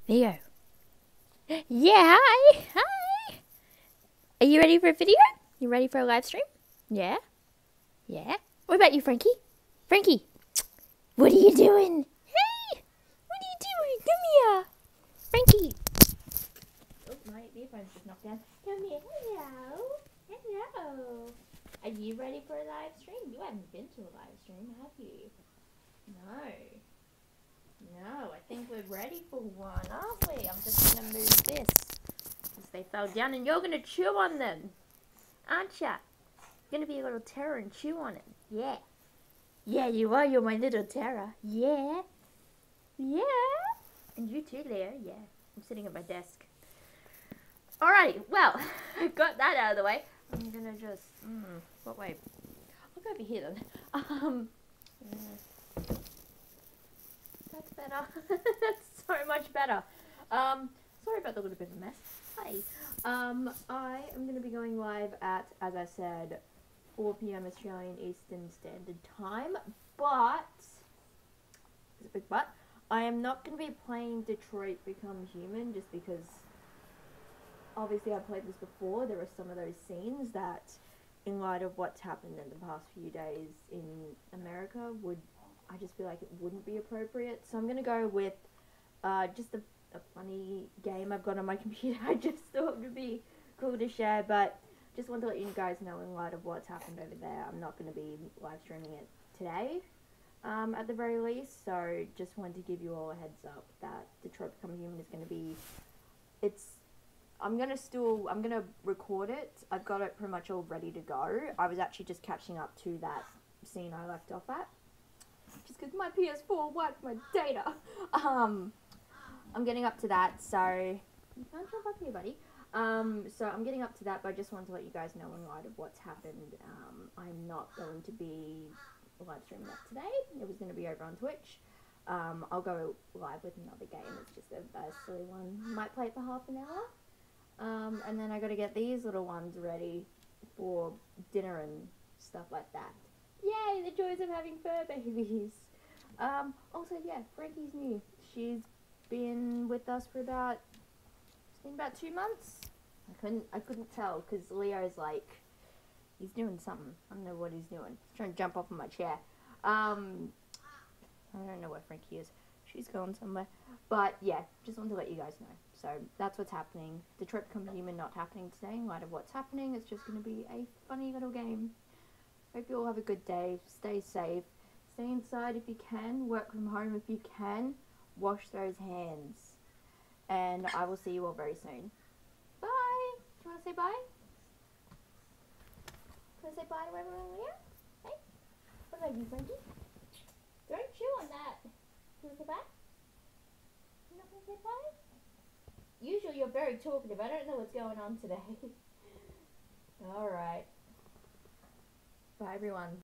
Video. Yeah, hi. Hi. Are you ready for a video? You ready for a live stream? Yeah? Yeah? What about you, Frankie? Frankie, what are you doing? Hey! What are you doing? Come here. Frankie. Oh, my earphones just knocked down. Come here. Hello. Hello. Are you ready for a live stream? You haven't been to a live stream, have you? No. No, I think we're ready for one, aren't we? I'm just going to move this because they fell down and you're going to chew on them, aren't ya? You're going to be a little terror and chew on it. Yeah. Yeah, you are. You're my little terror. Yeah. Yeah. And you too, Leo. Yeah. I'm sitting at my desk. Alrighty. Well, I got that out of the way. I'm going to just... what way? I'll go over here then. Yeah. That's better. That's so much better. Sorry about the little bit of a mess. Hi. I am going to be going live at, as I said, 4 PM Australian Eastern Standard Time, but, there's a big but, I am not going to be playing Detroit Become Human just because, obviously I've played this before. There are some of those scenes that, in light of what's happened in the past few days in America, I just feel like it wouldn't be appropriate. So I'm going to go with just a funny game I've got on my computer. I just thought it would be cool to share, but just want to let you guys know in light of what's happened over there, I'm not going to be live streaming it today, at the very least. So just wanted to give you all a heads up that Detroit Become Human is going to be, I'm going to record it. I've got it pretty much all ready to go. I was actually just catching up to that scene I left off at, just because my PS4 wiped my data. I'm getting up to that, so you can't jump up here, buddy. So I'm getting up to that, but I just wanted to let you guys know in light of what's happened. I'm not going to be live streaming that today. It was going to be over on Twitch. I'll go live with another game. It's just a silly one. Might play it for half an hour. And then I got to get these little ones ready for dinner and stuff like that. Yay, the joys of having fur babies. Also, yeah, Frankie's new. She's been with us for about 2 months. I couldn't tell because Leo's like, he's doing something. I don't know what he's doing. He's trying to jump off of my chair. I don't know where Frankie is. She's going somewhere. But yeah, just wanted to let you guys know. So that's what's happening. Detroit Become Human not happening today in light of what's happening. It's just going to be a funny little game. Hope you all have a good day. Stay safe. Stay inside if you can. Work from home if you can. Wash those hands. And I will see you all very soon. Bye! Do you want to say bye? Do you want to say bye to everyone here? Hey? What about you, Frankie? Don't chew on that. Do you want to say bye? You're not going to say bye? Usually you're very talkative. I don't know what's going on today. Alright. Bye, everyone.